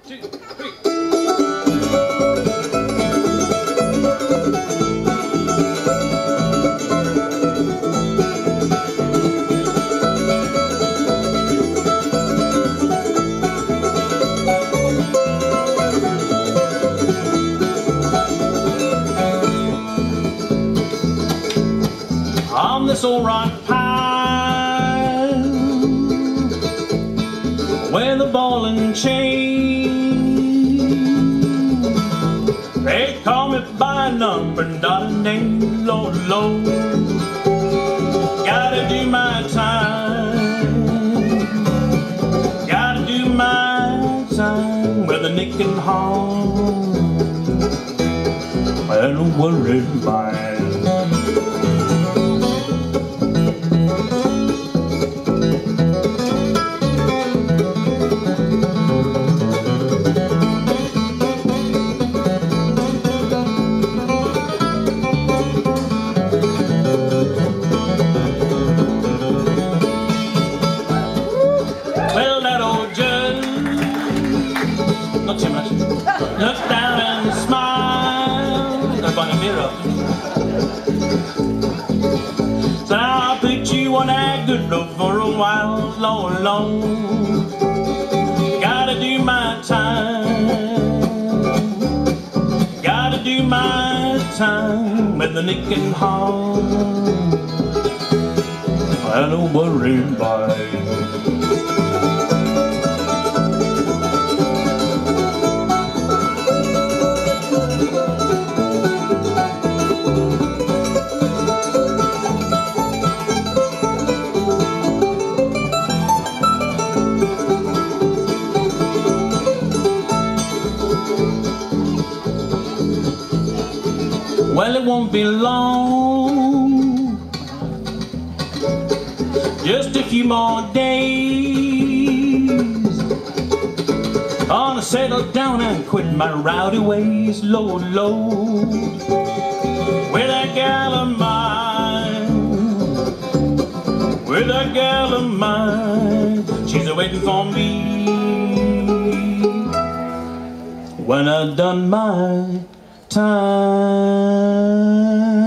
2, 3. On this old rock pile, where the ball and chain, they call me by number, not a name, Lord, Lord. Gotta do my time, gotta do my time with a nick and horn. I don't worry about it. Not too much. Look down and smile. Up on the mirror. So now I'll put you on that good road for a while, Lord, Lord. Gotta do my time. Gotta do my time with the nick and horn. I don't worry about it. Well, it won't be long, just a few more days. Gonna settle down and quit my rowdy ways, Lord, Lord. With that gal of mine, with that gal of mine, she's a-waiting for me. When I've done my time.